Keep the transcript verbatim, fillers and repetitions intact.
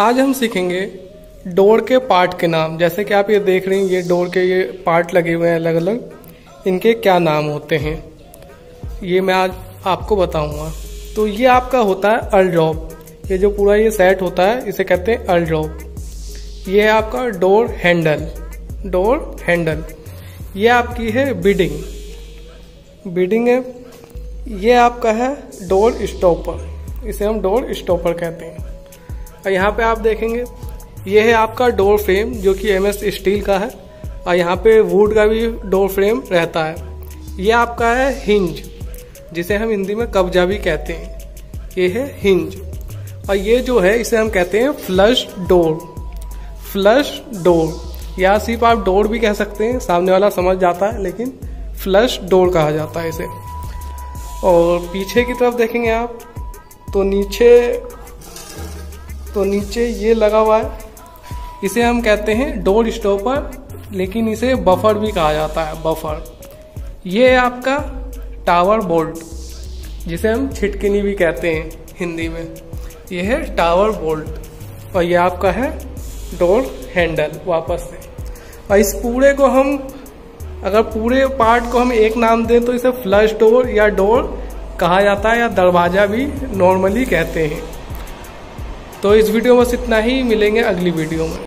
आज हम सीखेंगे डोर के पार्ट के नाम। जैसे कि आप ये देख रहे हैं, ये डोर के ये पार्ट लगे हुए हैं अलग अलग, इनके क्या नाम होते हैं ये मैं आज आपको बताऊंगा। तो ये आपका होता है अर्ल जॉब, ये जो पूरा ये सेट होता है इसे कहते हैं अर्ल जॉब। ये है आपका डोर हैंडल, डोर हैंडल। ये आपकी है बिडिंग, बिडिंग है। ये आपका है डोर स्टॉपर, इसे हम डोर स्टॉपर कहते हैं। और यहाँ पे आप देखेंगे ये है आपका डोर फ्रेम जो कि एम एस स्टील का है, और यहाँ पे वुड का भी डोर फ्रेम रहता है। ये आपका है हिंज, जिसे हम हिंदी में कब्जा भी कहते हैं, ये है हिंज। और ये जो है इसे हम कहते हैं फ्लश डोर, फ्लश डोर, या सिर्फ आप डोर भी कह सकते हैं, सामने वाला समझ जाता है, लेकिन फ्लश डोर कहा जाता है इसे। और पीछे की तरफ देखेंगे आप तो नीचे तो नीचे ये लगा हुआ है, इसे हम कहते हैं डोर स्टॉपर, लेकिन इसे बफर भी कहा जाता है, बफर। ये है आपका टावर बोल्ट, जिसे हम छिटकिनी भी कहते हैं हिंदी में, ये है टावर बोल्ट। और ये आपका है डोर हैंडल वापस से। और इस पूरे को हम अगर पूरे पार्ट को हम एक नाम दें तो इसे फ्लश डोर या डोर कहा जाता है, या दरवाजा भी नॉर्मली कहते हैं। तो इस वीडियो में बस इतना ही, मिलेंगे अगली वीडियो में।